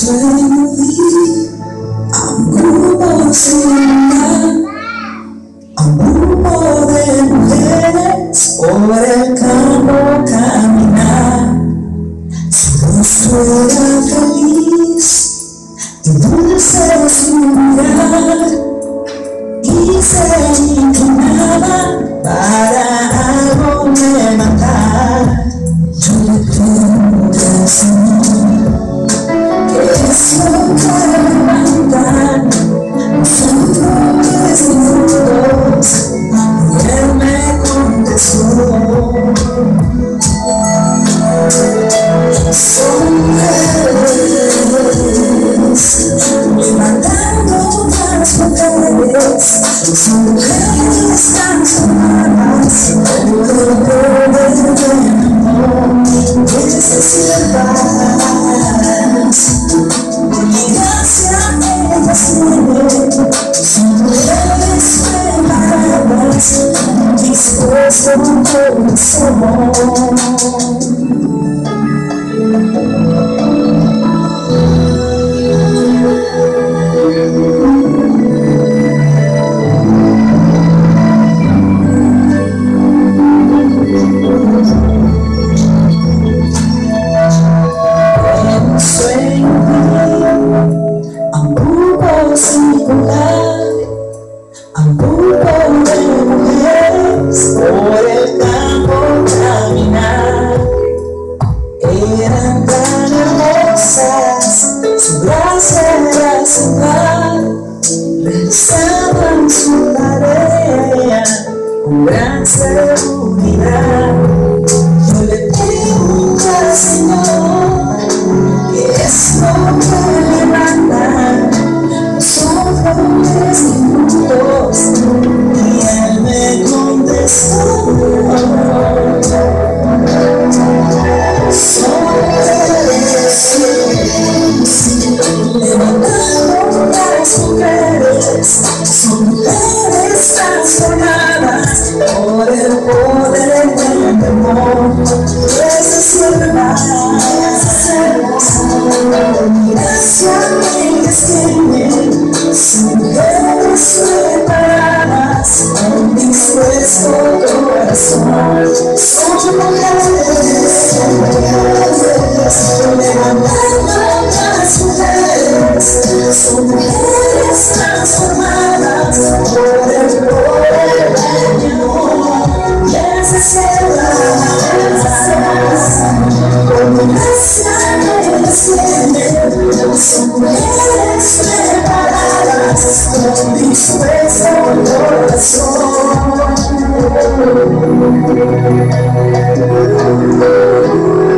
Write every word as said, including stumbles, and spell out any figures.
sueño vi a un grupo singular, a un grupo de mujeres por el campo caminar. Su rostro era feliz y dulce su mirar, y se inclinaba para algo levantar. Yo le pregunté al Señor, ¿qué es lo que levanta nosotros minutos? Y Él me contestó, son mujeres levantando las mujeres, son mujeres transformadas por el poder del amor que se siervas. Por mi gracia ellas vienen, son mujeres preparadas, dispuestas con corazón. A un grupo de mujeres por el campo caminar, eran tan hermosas, su gracia era sin par, realizaban su tarea con gran seguridad. Yo le pregunto al Señor, ¿qué es lo que levanta nosotros minutos? Y Él me contestó, son mujeres levantando las mujeres, son mujeres transformadas por el poder del amor que se sierva. Gracia ellas tienen, son mujeres preparadas, con dispuesto corazón. Son mujeres, son mujeres, levantando las mujeres, son mujeres transformadas por el poder del amor que se sierva. Por mi gracia ellas tienen, son mujeres preparadas, con dispuesto corazón.